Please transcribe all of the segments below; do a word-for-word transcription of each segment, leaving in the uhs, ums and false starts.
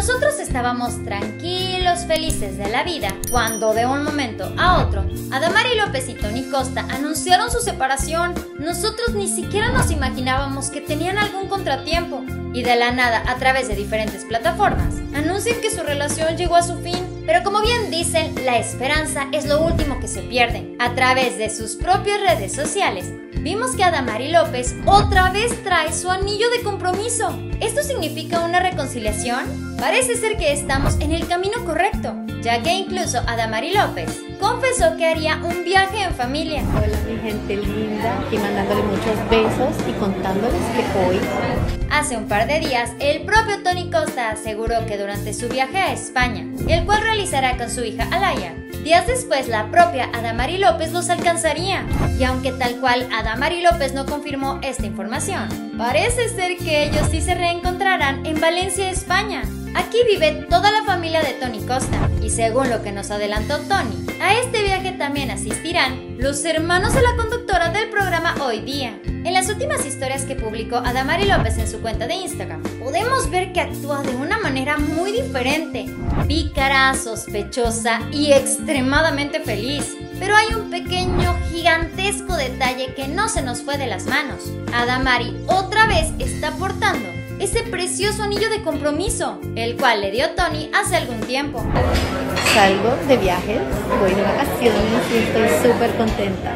Nosotros estábamos tranquilos, felices de la vida, cuando de un momento a otro, Adamari López y Tony Costa anunciaron su separación. Nosotros ni siquiera nos imaginábamos que tenían algún contratiempo, y de la nada, a través de diferentes plataformas, anuncian que su relación llegó a su fin. Pero como bien dicen, la esperanza es lo último que se pierde. A través de sus propias redes sociales, vimos que Adamari López otra vez trae su anillo de compromiso. ¿Esto significa una reconciliación? Parece ser que estamos en el camino correcto, ya que incluso Adamari López confesó que haría un viaje en familia. Hola mi gente linda, y mandándole muchos besos y contándoles que hoy... Hace un par de días, el propio Tony Costa aseguró que durante su viaje a España, el cual realizará con su hija Alaya, días después la propia Adamari López los alcanzaría. Y aunque tal cual Adamari López no confirmó esta información, parece ser que ellos sí se reencontrarán en Valencia, España. Aquí vive toda la familia de Tony Costa, y según lo que nos adelantó Tony, a este viaje también asistirán los hermanos de la conductora del programa Hoy Día. En las últimas historias que publicó Adamari López en su cuenta de Instagram, podemos ver que actúa de una manera muy diferente, pícara, sospechosa y extremadamente feliz. Pero hay un pequeño, gigantesco detalle que no se nos fue de las manos. Adamari otra vez está portando ese precioso anillo de compromiso, el cual le dio Tony hace algún tiempo. Salgo de viajes, voy de vacaciones y estoy súper contenta.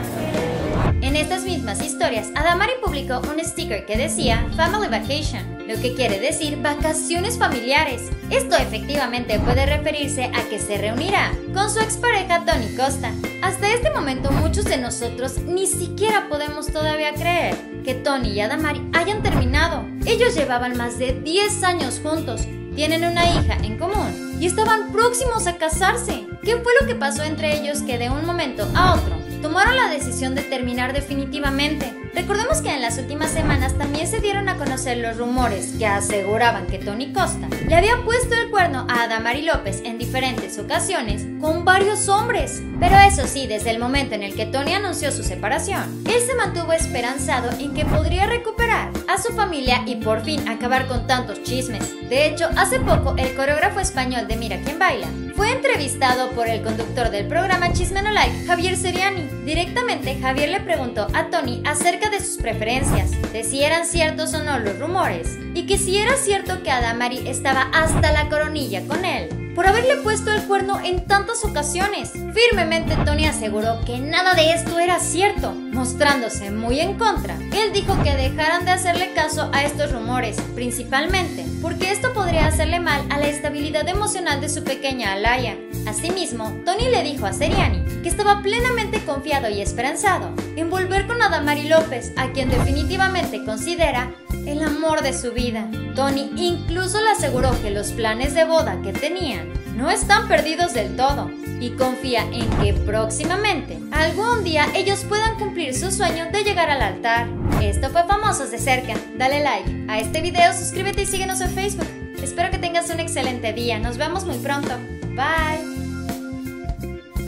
En estas mismas historias, Adamari publicó un sticker que decía Family Vacation, lo que quiere decir vacaciones familiares. Esto efectivamente puede referirse a que se reunirá con su expareja Tony Costa. Hasta este momento muchos de nosotros ni siquiera podemos todavía creer que Tony y Adamari hayan terminado. Ellos llevaban más de diez años juntos, tienen una hija en común y estaban próximos a casarse. ¿Qué fue lo que pasó entre ellos que de un momento a otro tomaron la decisión de terminar definitivamente? Recordemos que en las últimas semanas también se dieron a conocer los rumores que aseguraban que Tony Costa le había puesto el cuerno a Adamari López en diferentes ocasiones con varios hombres. Pero eso sí, desde el momento en el que Tony anunció su separación, él se mantuvo esperanzado en que podría recuperar a su familia y por fin acabar con tantos chismes. De hecho, hace poco el coreógrafo español de Mira Quién Baila fue entrevistado por el conductor del programa Chisme No Like, Javier Seriani. Directamente, Javier le preguntó a Tony acerca de sus preferencias, de si eran ciertos o no los rumores, y que si era cierto que Adamari estaba hasta la coronilla con él por haberle puesto el cuerno en tantas ocasiones. Firmemente Tony aseguró que nada de esto era cierto, mostrándose muy en contra. Él dijo que dejaran de hacerle caso a estos rumores, principalmente porque esto podría hacerle mal a la estabilidad emocional de su pequeña Alaya. Asimismo, Tony le dijo a Seriani que estaba plenamente confiado y esperanzado en volver con Adamari López, a quien definitivamente considera el amor de su vida. Tony incluso le aseguró que los planes de boda que tenían no están perdidos del todo y confía en que próximamente, algún día, ellos puedan cumplir su sueño de llegar al altar. Esto fue Famosos de Cerca. Dale like a este video, suscríbete y síguenos en Facebook. Espero que tengas un excelente día. Nos vemos muy pronto. Bye.